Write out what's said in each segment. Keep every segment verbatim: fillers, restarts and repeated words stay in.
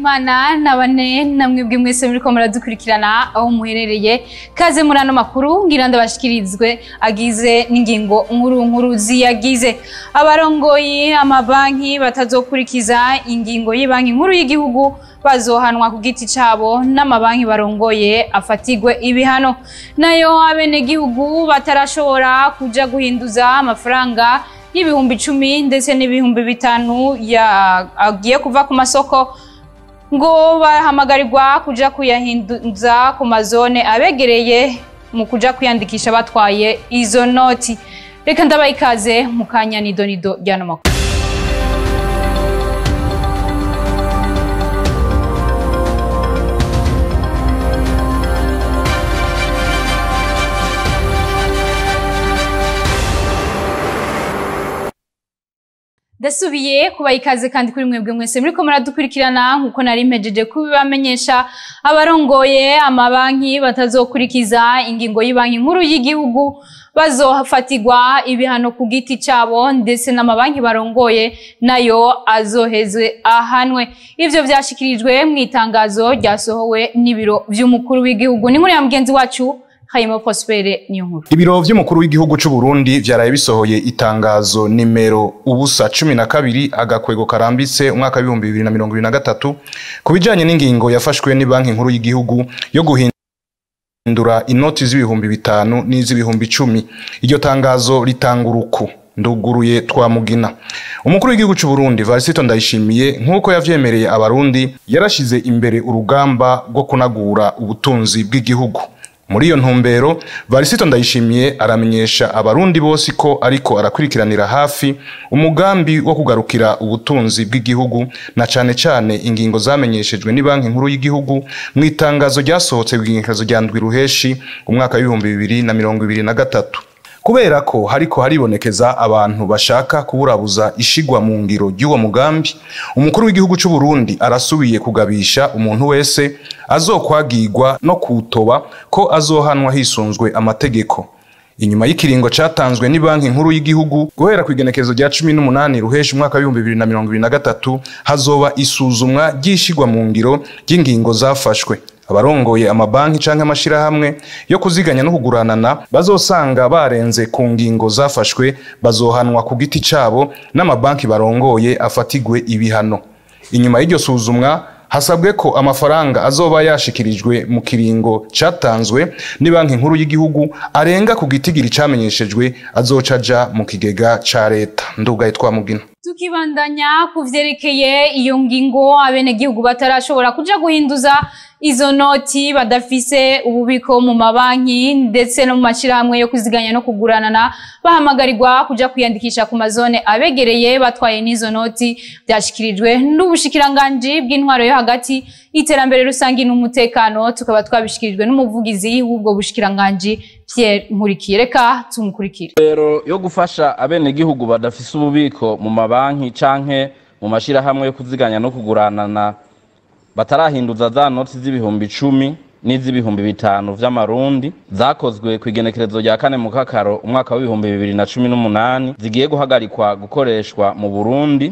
Imana nabane namwe bwe mwese muri ko muradukurikirana aho muherereye kaze murano makuru ngira ndabashikirizwe agize n'ingingo nkuru nkuru ziyagize abarongoyi amabanki batazokurikiza ingingo y'Ibanki Nkuru y'Igihugu bazohanwa ku giti cabo n'amabanki barongoye afatigwe ibihano nayo abene gihugu batarashobora kuja guhinduza amafaranga y'ibihumbi icumi ndetse n'ibihumbi bitanu yagiye kuva ku masoko ngo bahamagarirwa kuja kuyahinduza ku mazone abegereye mu kuja kwiyandikisha batwaye izo noti. Reka ndabaye ikaze mu kanya nido nido ryano makuru. Dasubiye kuba ikaze kandi kuri mwebwe mwese muri ko muradukurikirana nkuko nari mpejeje kubibamenyesha abarongoye amabanki batazokurikiza ingingo y'Ibanki Nkuru y'Igihugu bazohafatirwa ibihano ku giti cabo ndetse n'amabanki barongoye nayo azohezwe ahanwe. Ivyo vyashikirijwe mu itangazo ryasohowe n'ibiro vy'umukuru w'igihugu. Ni muri ya mugenzi wacu Hayimo Prospere niyo nkuru. Ibiro vy'umukuru w'igihugu c'u Burundi vyaraye bisohoye itangazo nimero ubusa cumi na kabiri agakwego karambitse umwaka w'ibihumbi bibiri na mirongo ibiri na gatatu kubijanye n'ingingo yafashwe ni Banki Nkuru y'Igihugu yo guhindura inoti z'ibihumbi bitanu n'iz'ibihumbi icumi. Iryo tangazo ritanguruku nduguruye twamugina. Umukuru w'igihugu c'u Burundi Varisito Ndayishimiye nkuko yavyemereye abarundi yarashize imbere urugamba rwo kunagura ubutunzi bw'igihugu. Muri iyo ntumbero Varisito Ndayishimiye aramenyesha abarundi bose ko ariko arakurikiranira hafi umugambi wo kugarukira ubutunzi bw'igihugu na cane cane ingingo zamenyeshejwe ni Banki Nkuru y'Igihugu mu itangazo ryasohotse bw'inkezo rya ndwi ruheshi umwaka w'ibihumbi bibiri na mirongo ibiri na gatatu. Kubera ko hariko haribonekeza abantu bashaka kuburabuza ishigwa mu ngiro ry'uwo mugambi, umukuru w'igihugu c'u Burundi arasubiye kugabisha umuntu wese azokwagirwa no kutoba ko azohanwa hisunzwe amategeko. Inyuma y'ikiringo catanzwe ni Banki Nkuru y'Igihugu guhera ku igenekerezo rya cumi n'umunani ruheshi umwaka w'ibihumbi bibiri na mirongo ibiri na gatatu hazoba isuzumwa ry'ishigwa mu ngiro ry'ingingo zafashwe. Abarongoye amabanki canke amashirahamwe yo kuziganya no kuguranana bazosanga barenze ku ngingo zafashwe bazohanwa ku giti cabo n'amabanki barongoye afatigwe ibihano. Inyuma y'iryo suzumwa hasabwe ko amafaranga azoba yashikirijwe mu kiringo catanzwe ni Banki Nkuru y'Igihugu arenga ku gitigiri camenyeshejwe azocaja mu kigega ca leta. Ndugaye twamugina. Tukibandanya kuvyerekeye iyo ngingo abene gihugu batarashobora kuja guhinduza izo noti badafise ububiko mu mabanki ndetse no mu mashirahamwe yo kuziganya no kuguranana bahamagarirwa kuja kwiyandikisha ku mazone abegereye batwaye n'izo noti. Byashikirijwe n'ubushikiranganji bw'intwaro yo hagati iterambere rusangi n'umutekano tukaba twabishikirijwe n'umuvugizi w'ubwo bushikiranganji Pierre Nkurikiye. Reka tumukurikire. Rero yo gufasha abene gihugu badafise ububiko mu mabanki canke mu mashirahamwe yo kuziganya no kuguranana batarahinduza za noti z'ibihumbi icumi n'iz'ibihumbi bitanu vy'amarundi zakozwe ku igenekerezo rya kane mu kakaro umwaka w'ibihumbi bibiri na cumi n'umunani zigiye guhagarikwa gukoreshwa mu Burundi.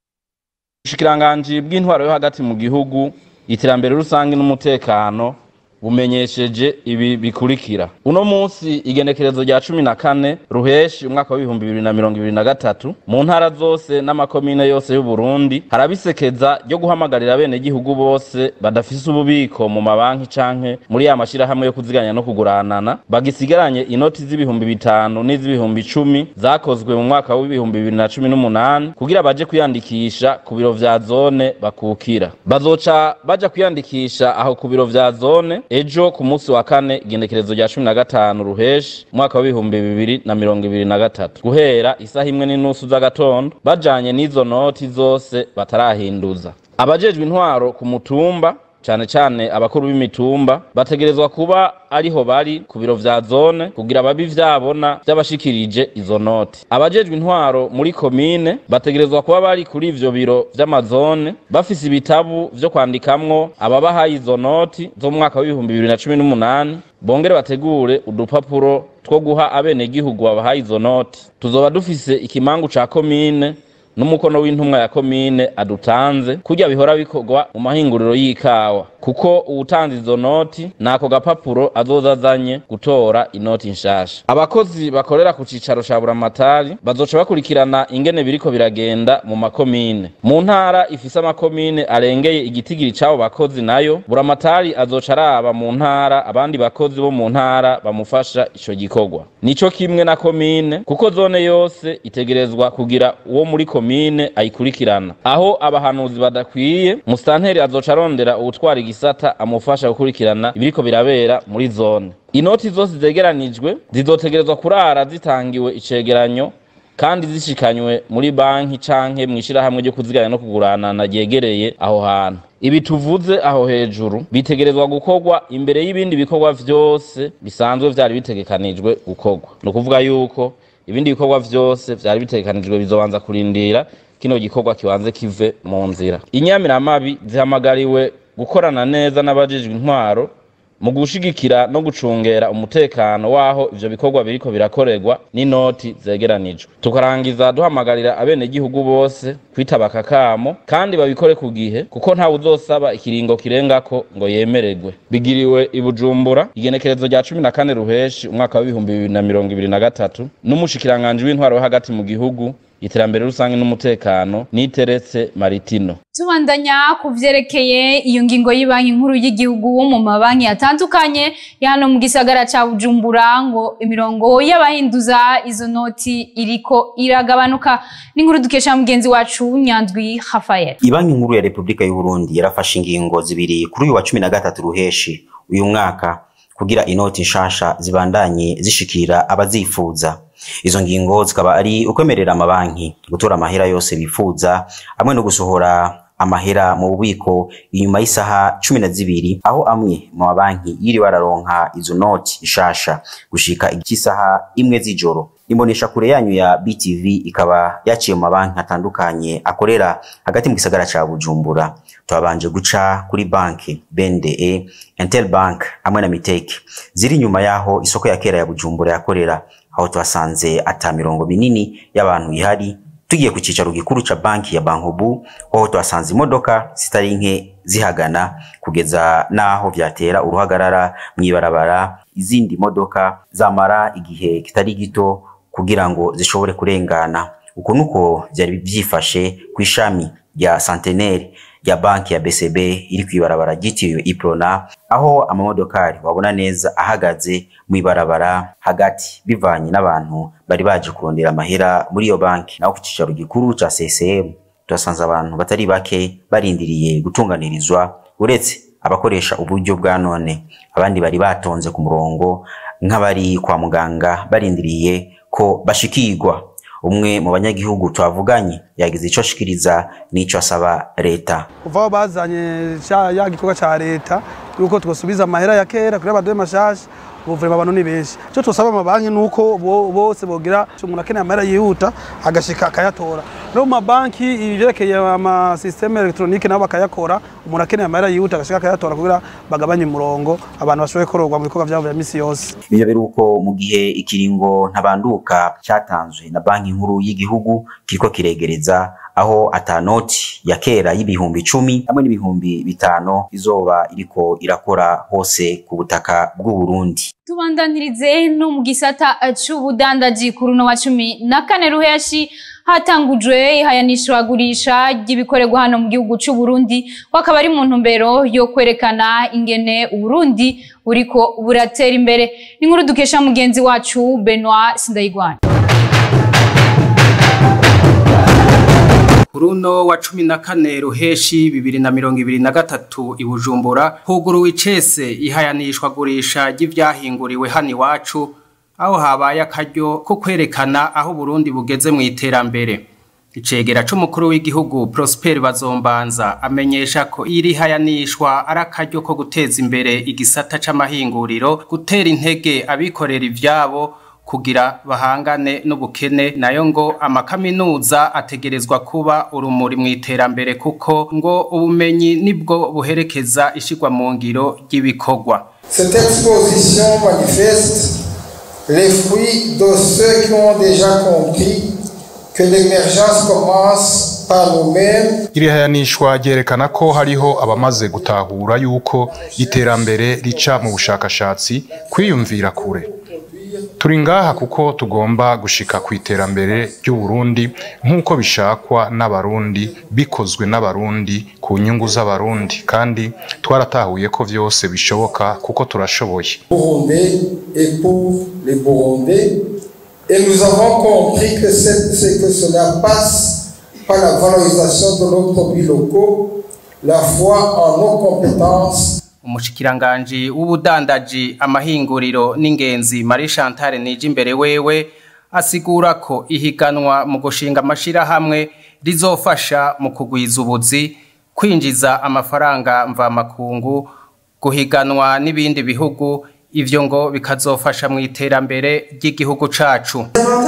Ubushikiranganji bw'intwaro yo hagati mu gihugu iterambere rusangi n'umutekano bumenyesheje ibi bikurikira. Uno munsi igenekerezo rya cumi na kane ruheshi umwaka w'ibihumbi bibiri na mirongo ibiri na gatatu mu ntara zose n'amakomine yose y'u Burundi harabisekeza ryo guhamagarira bene gihugu bose badafise ububiko mu mabanki canke muri ya mashirahamwe yo kuziganya no kuguranana bagisigaranye inoti z'ibihumbi bitanu n'iz'ibihumbi icumi zakozwe mu mwaka w'ibihumbi bibiri na cumi n'umunani kugira baje kwiyandikisha ku biro vya zone bakukira. Bazoca baja kwiyandikisha aho ku biro vya zone ejo ku munsi wa kane igenekerezo rya cumi na gatanu ruheshi umwaka w'ibihumbi bibiri na mirongo ibiri na gatatu guhera isaha imwe n'inusu z'agatondo bajanye n'izo noti zose batarahinduza. Abajejwe intwaro ku mutumba cane cane abakuru b'imitumba bategerezwa kuba ariho bari ku biro vya zone kugira babi vyabona by'abashikirije izo noti. Abajejwe intwaro muri komine bategerezwa kuba bari kuri ivyo biro vy'amazone bafise ibitabu vyo kwandikamwo ababahaye izo noti zo mu mwaka w'ibihumbi bibiri na cumi n'umunani bongere bategure udupapuro two guha abene gihugu babahaye izo noti. Tuzoba dufise ikimangu ca komine n'umukono w'intumwa ya komine adutanze kurya bihora bikorwa mu mahinguriro y'ikawa kuko uwutanze izo noti nako gapapuro azozazanye gutora inoti nshasha. Abakozi bakorera ku cicaro ca buramatari bazoca bakurikirana ingene biriko biragenda mu makomine. Mu ntara ifise amakomine arengeye igitigiri c'abo bakozi nayo buramatari azoca araba mu ntara abandi bakozi bo mu ntara bamufasha ico gikorwa. Nico kimwe na komine kuko zone yose itegerezwa kugira uwo muri komine ayikurikirana. Aho abahanuzi badakwiye musitanteri azoca arondera uwutwara igisata amufasha gukurikirana ibiriko birabera muri zone. Inoti zose zegeranijwe zizotegerezwa kurara zitangiwe icegeranyo kandi zishikanywe muri banki canke mwishirahamwe ryo kuziganya no kugurana na ryegereye aho hantu. Ibi tuvuze aho hejuru bitegerezwa gukorwa imbere y'ibindi bikorwa vyose bisanzwe vyari bitegekanijwe gukorwa. No kuvuga yuko ibindi bikorwa vyose vyari bitegekanijwe bizobanza kurindira kino gikorwa kibanze kive mu nzira. Inyamiramabi zihamagariwe gukorana neza n'abajejwe intwaro mu gushigikira no gucungera umutekano waho ivyo bikorwa biriko birakorerwa n'inoti zegeranijwe. Tukarangiza duhamagarira abene gihugu bose kwitaba akakamo kandi babikore ku gihe kuko nta uzosaba ikiringo kirengako ngo yemererwe. Bigiriwe i Bujumbura igenekerezo rya cumi na kane ruheshi umwaka wa ibihumbi bibiri na mirongo ibiri na gatatu n'umushikiranganje w'intwaro hagati mu gihugu iterambere rusange n'umutekano niteretse Maritino. Tubandanya kuvyerekeye iyo ngingo y'Ibanki Nkuru y'Igihugu mu mabanki atandukanye ya hano mu gisagara ca Bujumbura ngo imirongo y'abahinduza izo noti iriko iragabanuka. N'inkuru dukesha mugenzi wacu Nyandwi Raphael. Ibanki Nkuru ya Republika y'u Burundi yarafashe ingingo zibiri kuri uyu wa cumi na gatatu ruheshi uyu mwaka kugira inoti nshasha zibandanye zishikira abazifuza. Izo ngingo zikaba ari ukwemerera amabanki gutora amahera yose bifuza amwe no gusohora amahera mu bubiko inyuma y'isaha cumi na zibiri aho amwe mu mabanki yiri bararonka izo noti nshasha gushika igisaha imwe z'ijoro. Imbonesha kure yanyu ya B T V ikaba yaciye mu mabanki atandukanye akorera hagati mu gisagara ca Bujumbura. Twabanje guca kuri banki B N D E, Interbank amwe na Miteke ziri nyuma yaho isoko ya kera ya Bujumbura yakorera, aho twasanze ata mirongo minini y'abantu ihari. Tugiye ku cicaro gikuru ca banki ya Bankobu aho twasanze imodoka zitari nke zihagana kugeza naho vyatera uruhagarara mwibarabara, izindi modoka zamara igihe kitari gito kugira ngo zishobore kurengana. Uko nuko byari byifashe kwishami ya Centenaire ya banki ya B C B iri kwibarabara gitiyo Iprona, aho amamodokari wabona neza ahagaze mwibarabara hagati bivanye n'abantu bari baje kurondera amahera muri iyo banki. Naho ku cicaro gikuru ca C C M twasanze abantu batari bake barindiriye gutunganirizwa, uretse abakoresha uburyo bwa none abandi bari batonze ku murongo nk'abari kwa muganga barindiriye ko bashikirwa. Umwe mu banyagihugu twavuganye yagize ico shikiriza n'ico asaba leta. Kuva bazanye ya gikorwa ca leta yuko twosubiza amahera ya kera kuri abadoye mashasha ubuvure abantu ni benshi. Cyo twosaba amabanki nuko bose bogira umuntu akeneye amahera yihuta agashika akayatora. No mu mabanki ibirekeye ama systeme electronique nabo bakayakora, umuntu akeneye amahera yihuta agashika akayatora kugira bagabanye umurongo abantu bashoboye kororwa mu bikorwa byabo ya misi yose. Iyo biruko mu gihe ikiringo ntabanduka cyatanzwe na banki nkuru y'igihugu kiriko kiregereza, aho atanoti ya kera y'ibihumbi icumi hamwe n'ibihumbi bitano izoba iriko irakora hose ku butaka bw'u Burundi. Tubandanirize no mu gisata c'ubudandaji kuri no wa cumi na kane ruheshi hatangujwe ihayanishwagurisha ry'ibikorerwa hano mu gihugu c'u Burundi, wakaba ari mu ntumbero yo kwerekana ingene u Burundi uriko buratera imbere. N'inkuru dukesha mugenzi wacu Benoit Sindayigwana. Kuruno wa cumi na kane ruheshi bibiri na mirongo ibiri na gatatu i Bujumbura huguruwe icese ihayanishwa gurisha ry'ivyahinguriwe hano iwacu, aho habaye akaryo ko kwerekana aho Burundi bugeze mu iterambere. Icegera c'umukuru w'igihugu Prosper Bazombanza amenyesha ko iri hayanishwa ari akaryo ko guteza imbere igisata c'amahinguriro, gutera intege abikorera ivyabo kugira bahangane n'ubukene, nayo ngo amakaminuza ategerezwa kuba urumuri mu iterambere kuko ngo ubumenyi nibwo buherekeza ishigwa mu ngiro ry'ibikorwa. Cette exposition manifeste les fruits de ceux qui ont déjà compris que l'émergence commence par nous-mêmes. Iri hayanishwa ryerekana ko hariho abamaze gutahura yuko iterambere rica mu bushakashatsi, kwiyumvira kure. Turi ngaha kuko tugomba gushika ku iterambere ry'u Burundi nk'uko bishakwa n'abarundi, bikozwe n'abarundi ku nyungu z'abarundi, kandi twaratahuye ko vyose bishoboka kuko turashoboye. Burundais et pour les Burundais, et nous avons compris que, que cela passe par la valorisation de nos produits locaux, la foi en nos compétences. Umushikiranganji w'ubudandaji, amahinguriro n'ingenzi Marie Chantal Nijimbere wewe asigura ko ihiganwa mu gushinga amashirahamwe rizofasha mu kugwiza ubuzi, kwinjiza amafaranga mvamakungu, guhiganwa n'ibindi bihugu, ivyo ngo bikazofasha mu iterambere ry'igihugu cacu.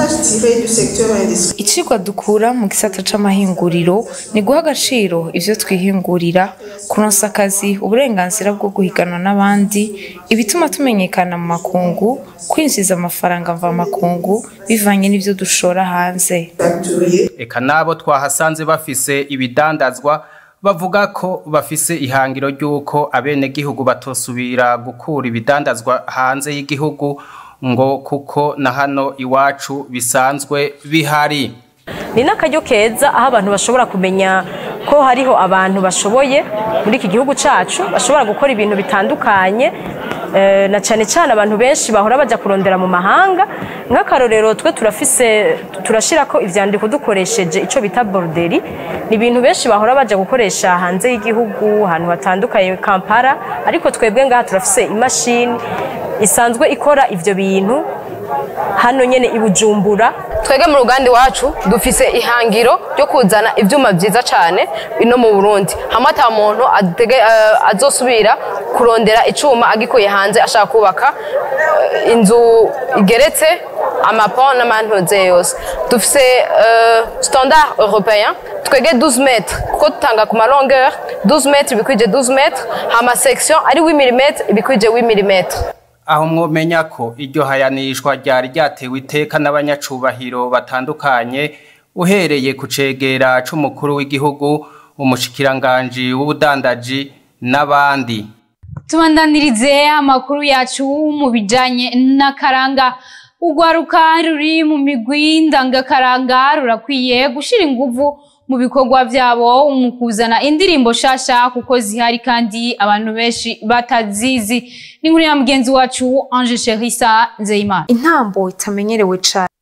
Icigwa dukura mu gisata c'amahinguriro ni guha agaciro ivyo twihingurira, kuronsa akazi, uburenganzira bwo guhiganwa n'abandi, ibituma tumenyekana mu makungu, kwinjiza amafaranga mvamakungu bivanye n'ivyo dushora hanze. Eka nabo twahasanze bafise ibidandazwa bavuga ko bafise ihangiro ry'uko abenegihugu batosubira gukura ibidandazwa hanze y'igihugu ngo kuko na hano iwacu bisanzwe bihari. Ni n'akaryo keza aho abantu bashobora kumenya ko hariho abantu bashoboye muri iki gihugu cacu, bashobora gukora ibintu bitandukanye, na cyane cyane abantu benshi bahora baja kurondera mu mahanga. Nk'akarorero twe turafise turashira ko ivyandiko dukoresheje ico bita borderi, ni ibintu benshi bahora baja gukoresha hanze y'igihugu ahantu hatandukanye, Kampala, ariko twebwe ngaha turafise imashini isanzwe ikora ivyo bintu hano nyene i Bujumbura. Twege mu ruganda wacu dufise ihangiro ryo kuzana ivyuma vyiza cyane ino mu Burundi, hamwe ata muntu uh, azosubira kurondera icuma agikoye hanze ashaka kubaka uh, inzu igeretse amapon n'amantuze yose. Dufise uh, standard européen, twege douze mètres kuko tutanga ku malongeur douze mètres ibikwije douze mètres, hama section ari huit millimètres ibikwije huit millimètres. Aho mwomenya ko iryo hayanishwa ryari ryatewe iteka n'abanyacubahiro batandukanye, uhereye ku cegera c'umukuru w'igihugu, umushikiranganji w'ubudandaji n'abandi. Tubandanirize amakuru yacu mu bijanye n'akaranga. Ugwaruka ruri mu migwi ndangakaranga rurakwiye gushira inguvu mu bikorwa vyabo mu kuzana indirimbo shasha kuko zihari kandi abantu benshi batazizi. Ni nkuru ya mugenzi wacu Ange Cherissa Nzeyimana. Intambo itamenyerewe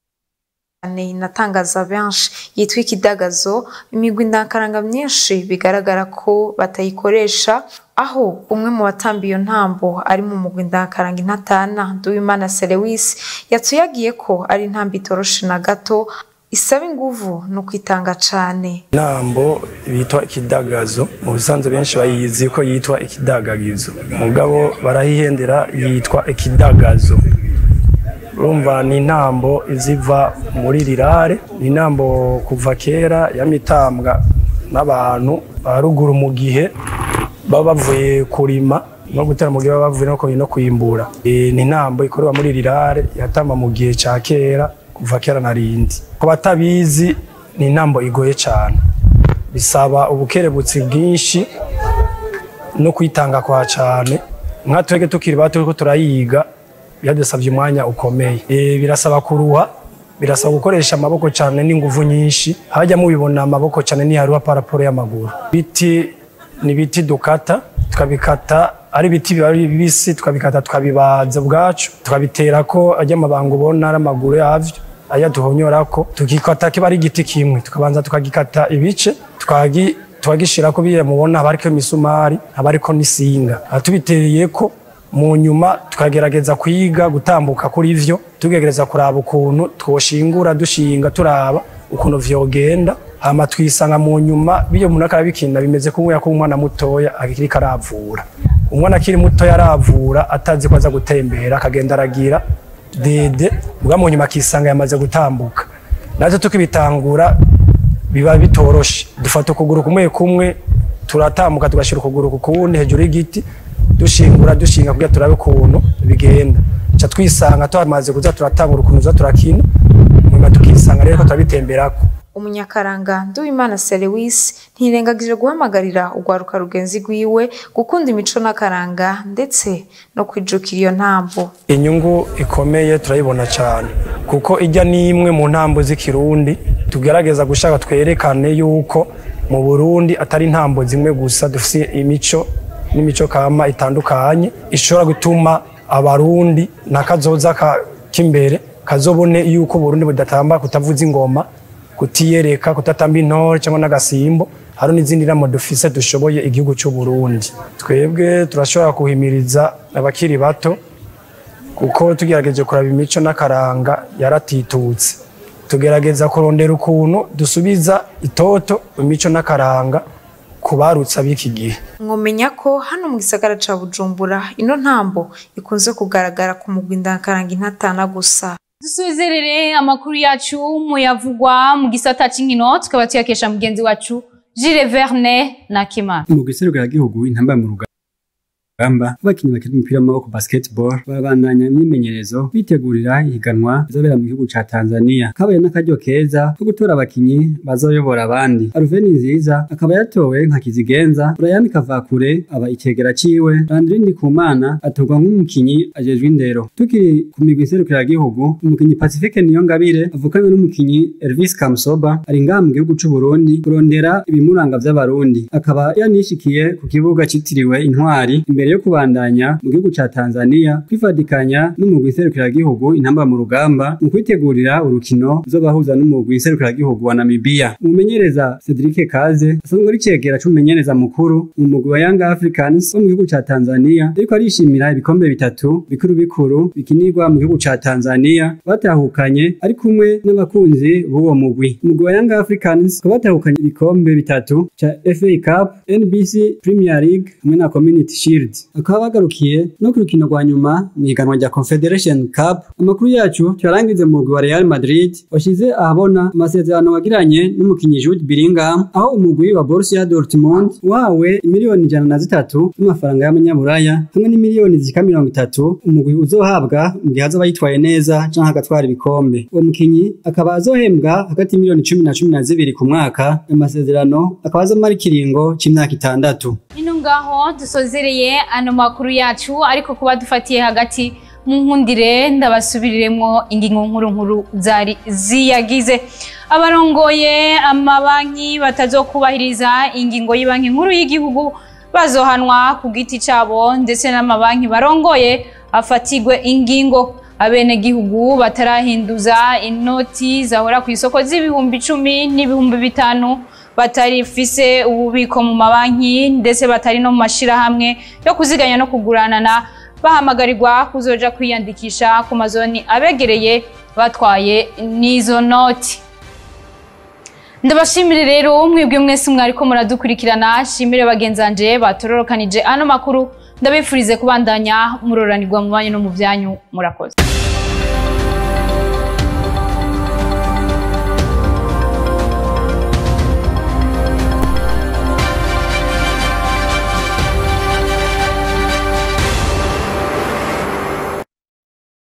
cane inatangaza benshi yitwa ikidagazo, imigwi ndangakaranga myinshi bigaragara ko batayikoresha, aho umwe mu batambi iyo ntambo ari mu mugwi ndangakaranga intatana Nduwimana Selewisi yatuyagiye ko ari intambi itoroshe na gato, isaba inguvu no kwitanga cane. Nambo bitwa ikidagazo, mu bisanzwe benshi bayizi ko yitwa ikidagagizo, mugabo barahihendera yitwa ikidagazo. Urumva ni intambo iziva muri rirare, ni intambo kuva kera yamitambwa n'abantu baruguru mu gihe baba bavuye kurima no gutera mu gihe baba bavuye no kuyimbura. E, ni intambo ikorwa muri rirare yatamba mu gihe ca kera kuva kera narindi. Ko batabizi ni intambo igoye cyane, bisaba ubukerebutsi bwinshi no kwitanga kwa cyane. Nka twege tukiri bato ko turayiga byadusabye umwanya ukomeye. E, birasaba kuruha, birasaba gukoresha amaboko cyane n'inguvu nyinshi, hajya mubibona amaboko cyane ni haruha paraporo y'amaguru. Biti ni biti dukata, tukabikata ari biti bibari bibisi, tukabikata tukabibaza bwacu, tukabitera ko ajya amabango ubona ari amaguru yavyo, aya duhonyorako tukikata kiba ari igiti kimwe, tukabanza tukagikata ibice, tukagi twagishira ko biye mubona abariko imisumari, abariko nisinga, atubitereye ko mu nyuma tukagerageza kwiga gutambuka kuri ivyo, tugegereza kuraba ukuntu twoshingura dushinga turaba ukuntu vyogenda, hama twisanga mu nyuma biyo umuntu akabikina bimeze kumwe ko umwana mutoya akiri karavura. Umwana akiri mutoya aravura atazi ko aza gutembera, akagenda aragira dede, ubwa mu nyuma akisanga yamaze gutambuka. Natwe tukibitangura biba bitoroshe, dufata ukuguru kumwe kumwe turatambuka tugashira ukuguru kukundi hejuru y'igiti, dushingura dushinga kugira turabe ukuntu bigenda. Cha twisanga twamaze kuza turatangura ukuntu za turakina, nyuma tukisanga rero ko turabitemberako. umunyakaranga Nduwimana Selewisi ntirengagije guhamagarira urwaruka rugenzi rwiwe gukunda imico n'akaranga ndetse no kwijukira iyo ntambo. Inyungu ikomeye turayibona cyane kuko ijya ni imwe mu ntambo z'ikirundi tugerageza gushaka twerekane yuko mu Burundi atari intambo zimwe gusa dufite imico n'imico kama itandukanye ishobora gutuma abarundi nakazoza kimbere kazobone yuko Burundi budatamba kutavuza ingoma kutiyereka kutatamba intore cyangwa n'agasimbo hari n'izindi namo dufise dushoboye igihugu cy'u Burundi. Twebwe turashobora kuhimiriza abakiri bato kuko tugerageje kuraba imico n'akaranga yaratitutse tugerageza kurondera ukuntu dusubiza itoto imico n'akaranga kubarutsa biki gihe. Mwomenya ko hano mu gisagara ca Bujumbura ino ntambo ikunze kugaragara ku mugwi ndankaranga intatana gusa. Dusuzerere amakuru yacu muyavugwa mu gisata c'inkino tukaba tuyakesha mugenzi wacu Jules Verne na Kima. Mu giserukira gihugu intamba mu rugamba abakinyi bakina umupira w'amaboko basketball babandanya imyimenyerezo bitegurira ihiganwa izobera mu gihugu ca Tanzania. Kabaye n'akaryo keza ko gutora abakinyi bazoyobora abandi. Aruveni nziza akaba yatowe nka kizigenza Brian Kavakure aba ikegera ciwe Landry Ndikumana atorwa nk'umukinyi ajejwe indero. Tukiri ku migwi iserukira gihugu umukinyi Pacifique Niyongabire avukana n'umukinyi Elvis Kamsoba ari ngaha mu gihugu c'u Burundi kurondera ibimuranga vy'abarundi. Akaba yanishikiye ku kibuga citiriwe Intwari imbere yo kubandanya mu gihugu ca Tanzania kwifadikanya n'umugwi iserukira gihugu intamba mu rugamba mu kwitegurira urukino zobahuza n'umugwi iserukira gihugu wa Namibia. Umumenyereza Cedric Kaze asanzwe ari cegera c'umumenyereza mukuru mu mugwi wa Young Africans wo mu gihugu ca Tanzania ariko arishimira ibikombe bitatu bikuru bikuru bikinirwa mu gihugu ca Tanzania batahukanye ari kumwe n'abakunzi b'uwo mugwi. Umugwi wa Young Africans ko batahukanye ibikombe bitatu ca F A Cup, N B C Premier League hamwe na Community Shield. Akaba bagarukiye no ku rukino rwa nyuma mu ihiganwa rya Confederation Cup. Amakuru yacu tyarangize mu mugwi wa Real Madrid washize ahabona amasezerano wagiranye n'umukinyi Jude Bellingham aho umugwi wa Borussia Dortmund wawe miliyoni ijana na zitatu n'amafaranga y'amanyaburaya hamwe n'imiliyoni zika mirongo itatu umugwi uzohabwa mu gihe azoba yitwaye neza canke agatwara ibikombe. Uwo mukinyi akaba azohembwa hagati y'imiliyoni cumi na cumi na zibiri ku mwaka. Amasezerano akaba azomara ikiringo c'imyaka itandatu. Ino ngaho dusozereye ano makuru yacu ariko kuba dufatiye hagati mu nkundire ndabasubiriremo ingingo nkuru nkuru zari ziyagize. Abarongoye amabanki batazokubahiriza ingingo y'Ibanki Nkuru y'Igihugu bazohanwa ku giti cabo ndetse n'amabanki barongoye afatigwe ingingo. Abene gihugu batarahinduza inoti zahora ku isoko z'ibihumbi icumi n'ibihumbi bitanu batari fise ububiko mu mabanki ndetse batari no mu mashirahamwe yo kuziganya no kuguranana bahamagarirwa kuzoja kwiyandikisha ku mazoni abegereye batwaye nizo noti. Ndabashimire rero mwebwe mwese mwariko muradukurikirana. Shimire bagenzanje batororokanije ano makuru ndabifurize kubandanya muroranirwa mu banyu no mu byanyu. Murakoze.